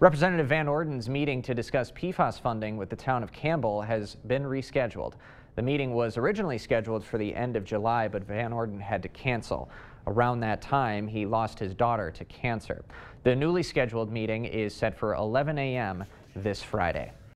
Representative Van Orden's meeting to discuss PFAS funding with the town of Campbell has been rescheduled. The meeting was originally scheduled for the end of July, but Van Orden had to cancel. Around that time, he lost his daughter to cancer. The newly scheduled meeting is set for 11 a.m. this Friday.